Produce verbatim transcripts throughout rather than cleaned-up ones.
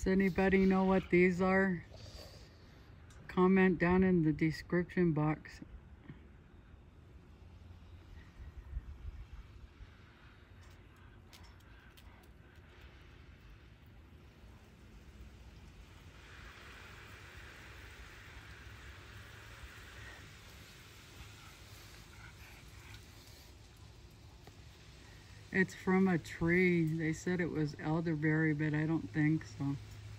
Does anybody know what these are? Comment down in the description box. It's from a tree. They said it was elderberry, but I don't think so.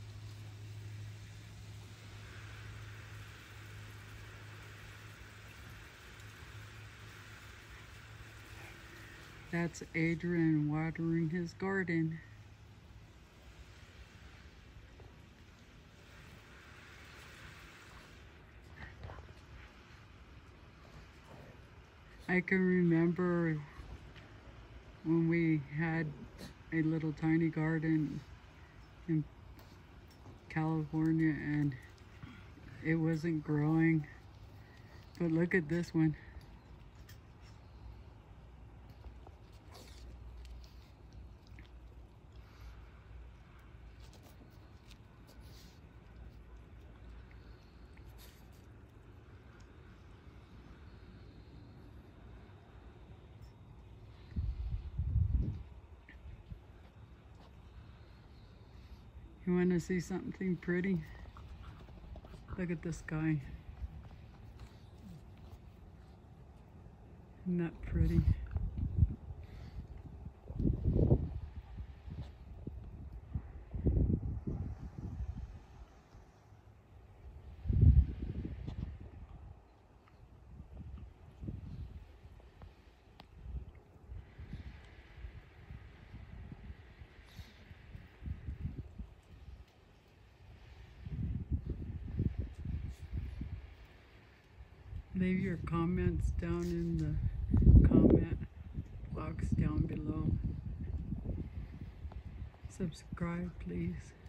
That's Adrian watering his garden. I can remember when we had a little tiny garden in California and it wasn't growing, but look at this one. You want to see something pretty? Look at the sky. Isn't that pretty? Leave your comments down in the comment box down below. Subscribe, please.